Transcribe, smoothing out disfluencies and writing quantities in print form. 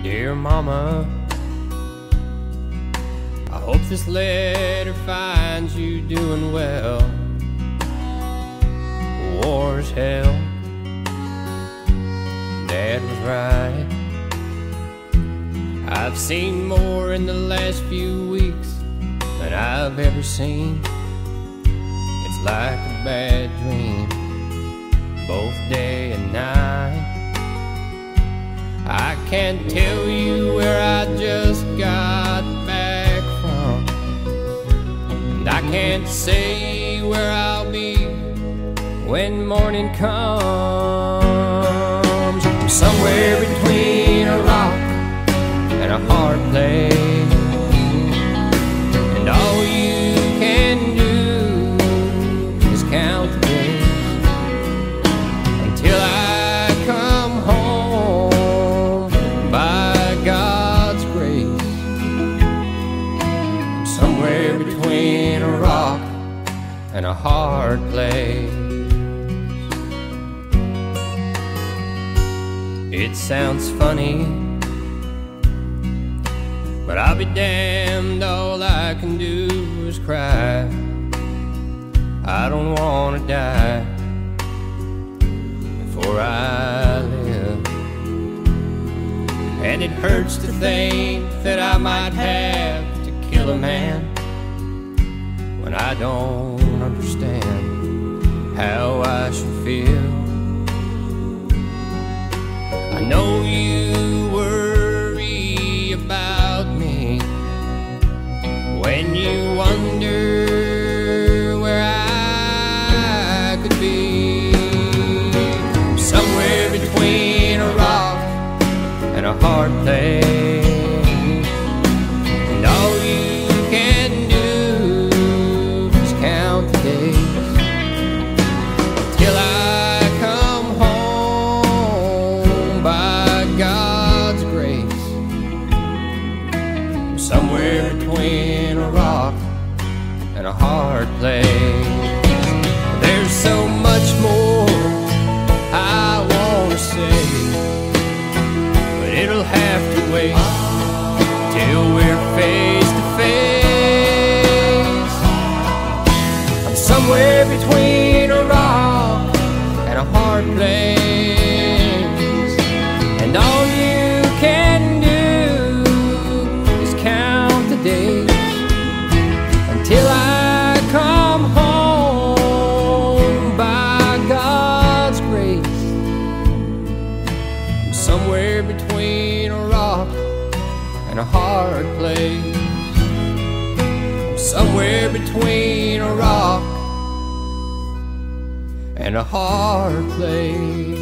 Dear Mama, I hope this letter finds you doing well. War's hell, Dad was right. I've seen more in the last few weeks than I've ever seen. It's like a bad dream, both day and night. I can't tell you where I just got back from, and I can't say where I'll be when morning comes. I'm somewhere between a rock and a hard place, and all you can do is count the days until I come home by God's grace. I'm somewhere between a rock and a hard place. It sounds funny, but I'll be damned, all I can do is cry. I don't want to die before I live, and it hurts to think that I might have to kill a man when I don't understand how I should feel. I know you worry about me when you wonder where I could be. Somewhere between a rock and a hard place, and all you can do is count the days till I come home by God's grace. Somewhere between a rock and a hard place. There's so much more I want to say, but it'll have to wait till we're face to face. I'm somewhere between a rock and a hard place, and all you can do is count the days until I come home by God's grace. I'm somewhere between a rock and a hard place. I'm somewhere between a rock and a hard place.